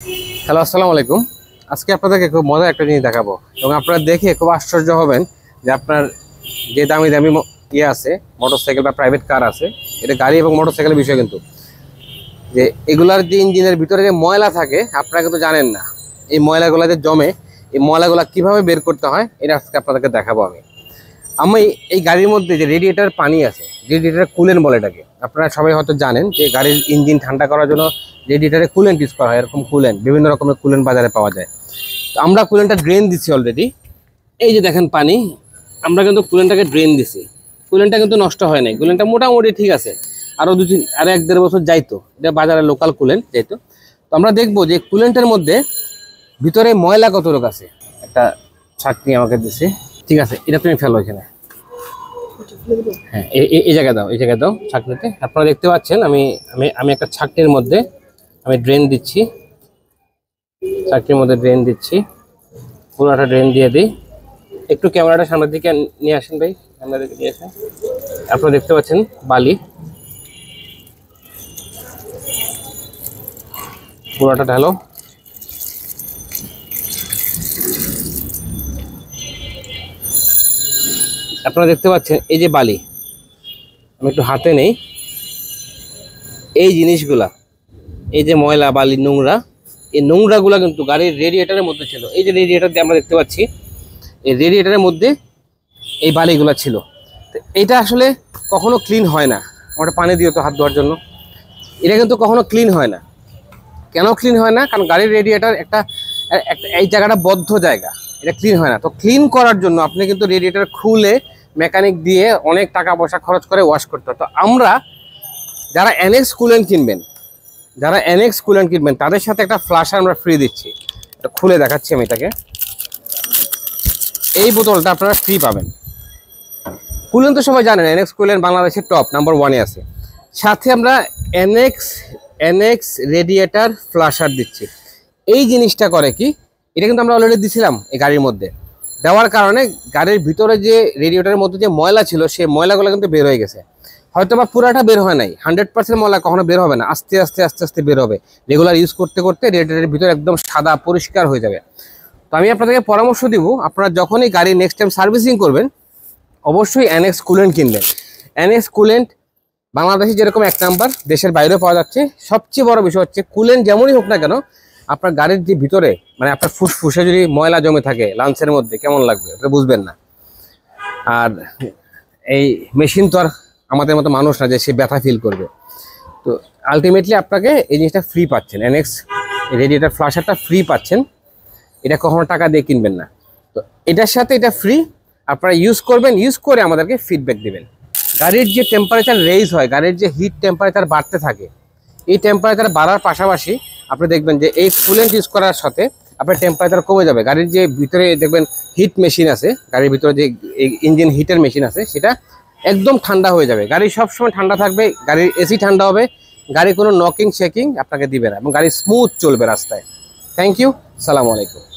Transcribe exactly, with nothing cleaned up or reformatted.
Hello, আসসালামু আলাইকুম। আজকে আপনাদেরকে খুব মজার একটা জিনিস দেখাবো এবং আপনারা দেখে খুব আশ্চর্য হবেন যে আপনার যে দামি দামি ইয়ে আছে, মোটরসাইকেল বা প্রাইভেট কার আছে, এটা গাড়ি এবং মোটরসাইকেলের বিষয়, কিন্তু যে এগুলার যে ইঞ্জিনের ভিতরে যে ময়লা থাকে আপনারা কিন্তু জানেন না। এই ময়লাগুলো যে জমে, এই ময়লাগুলো কিভাবে বের করতে হয় এটা আজকে আপনাদেরকে দেখাবো। আমি আমি এই গাড়ির মধ্যে যে রেডিয়েটার পানি আছে, রেডিয়েটার কুলেন্ট বলে এটাকে, আপনারা সবাই হয়তো জানেন যে গাড়ির ইঞ্জিন ঠান্ডা করার জন্য রেডিয়েটারে কুলেন্ট ইউজ করা হয়। এরকম কুলেন্ট বিভিন্ন রকমের কুলেন্ট বাজারে পাওয়া যায়। তো আমরা কুলেন্টটা ড্রেন দিচ্ছি অলরেডি। এই যে দেখেন পানি, আমরা কিন্তু কুলেন্টটাকে ড্রেন দিছি। কুলেন্টটা কিন্তু নষ্ট হয় নাই, কুলেন্টটা মোটামুটি ঠিক আছে। আরও দু তিন আরও এক দেড় বছর যাইতো, এটা বাজারে লোকাল কুলেন্ট যাইতো। তো আমরা দেখবো যে কুলেন্টের মধ্যে ভিতরে ময়লা কতটুকু আছে। একটা ছাঁকনি আমাকে দিছে, ঠিক আছে, এটা তুমি ফেলো এখানে। হ্যাঁ, এই জায়গায় দাও, এই জায়গায় দাও ছাঁকনিতে। আপনারা দেখতে পাচ্ছেন আমি আমি আমি একটা ছাঁকনির মধ্যে আমি ড্রেন দিচ্ছি, ছাঁকনির মধ্যে ড্রেন দিচ্ছি, পুরোটা ড্রেন দিয়ে দিই। একটু ক্যামেরাটা সামনের দিকে নিয়ে আসেন ভাই, সামনের দিকে নিয়ে আসেন। আপনারা দেখতে পাচ্ছেন বালি পুরোটা ঢালো। আপনারা দেখতে পাচ্ছেন এই যে বালি, আমি একটু হাতে নেই। এই জিনিসগুলা, এই যে ময়লা বালি নোংরা, এই নোংরাগুলা কিন্তু গাড়ির রেডিয়েটারের মধ্যে ছিল। এই যে রেডিয়েটার দিয়ে আমরা দেখতে পাচ্ছি, এই রেডিয়েটারের মধ্যে এই বালিগুলা ছিল। তো এটা আসলে কখনো ক্লিন হয় না। আমরা পানি দিও তো হাত ধোয়ার জন্য, এটা কিন্তু কখনো ক্লিন হয় না। কেন ক্লিন হয় না? কারণ গাড়ির রেডিয়েটার একটা এই জায়গাটা বদ্ধ জায়গা, এটা ক্লিন হয় না। তো ক্লিন করার জন্য আপনি কিন্তু রেডিয়েটার খুলে মেকানিক দিয়ে অনেক টাকা পয়সা খরচ করে ওয়াশ করতে হয়। তো আমরা যারা এনএক্স কুলেন্ট কিনবেন, যারা এনএক্স কুলেন্ট কিনবেন তাদের সাথে একটা ফ্লাশার আমরা ফ্রি দিচ্ছি। এটা খুলে দেখাচ্ছি আমি এটাকে। এই বোতলটা আপনারা ফ্রি পাবেন। কুলেন্ট তো সবাই জানেন, এনএক্স কুলেন্ট বাংলাদেশের টপ নাম্বার ওয়ানে আছে। সাথে আমরা এনএক্স এনএক্স রেডিয়েটার ফ্লাশার দিচ্ছি। এই জিনিসটা করে কি, এটা কিন্তু আমরা অলরেডি দিছিলাম এই গাড়ির মধ্যে। দেওয়ার কারণে গাড়ির ভিতরে যে রেডিয়েটারের মধ্যে যে ময়লা ছিল, সেই ময়লাগুলো কিন্তু বের হয়ে গেছে। হয়তো বা পুরাটা বের হয় নাই, হান্ড্রেড পার্সেন্ট ময়লা কখনো বের হবে না, আস্তে আস্তে আস্তে আস্তে বের হবে। রেগুলার ইউজ করতে করতে রেডিয়েটারের ভিতরে একদম সাদা পরিষ্কার হয়ে যাবে। তো আমি আপনাদেরকে পরামর্শ দিব, আপনারা যখনই গাড়ি নেক্সট টাইম সার্ভিসিং করবেন অবশ্যই এনএক্স কুলেন্ট কিনবেন। এনএক্স কুলেন্ট বাংলাদেশে যেরকম এক নাম্বার, দেশের বাইরেও পাওয়া যাচ্ছে। সবচেয়ে বড় বিষয় হচ্ছে কুলেন্ট যেমনই হোক না কেন, আপনার গাড়ির যে ভিতরে মানে আপনার ফুসফুসে যদি ময়লা জমে থাকে লাঞ্চের মধ্যে, কেমন লাগবে এটা বুঝবেন না। আর এই মেশিন তো আর আমাদের মতো মানুষ না যে সে ব্যথা ফিল করবে। তো আলটিমেটলি আপনাকে এই জিনিসটা ফ্রি পাচ্ছেন, এনএক্স রেডিয়েটার ফ্লাশারটা ফ্রি পাচ্ছেন। এটা কখনো টাকা দিয়ে কিনবেন না। তো এটার সাথে এটা ফ্রি, আপনারা ইউজ করবেন, ইউজ করে আমাদেরকে ফিডব্যাক দিবেন। গাড়ির যে টেম্পারেচার রেইজ হয়, গাড়ির যে হিট টেম্পারেচার বাড়তে থাকে, এই টেম্পারেচার বাড়ার পাশাপাশি আপনি দেখবেন যে এই কুলেন্ট ইউজ করার সাথে আপনার টেম্পারেচার কমে যাবে। গাড়ির যে ভিতরে দেখবেন হিট মেশিন আছে, গাড়ির ভিতরে যে ইঞ্জিন হিটের মেশিন আছে, সেটা একদম ঠান্ডা হয়ে যাবে। গাড়ি সবসময় ঠান্ডা থাকবে, গাড়ির এসি ঠান্ডা হবে, গাড়ি কোনো নকিং শেকিং আপনাকে দিবে না এবং গাড়ি স্মুথ চলবে রাস্তায়। থ্যাংক ইউ, সালামু আলাইকুম।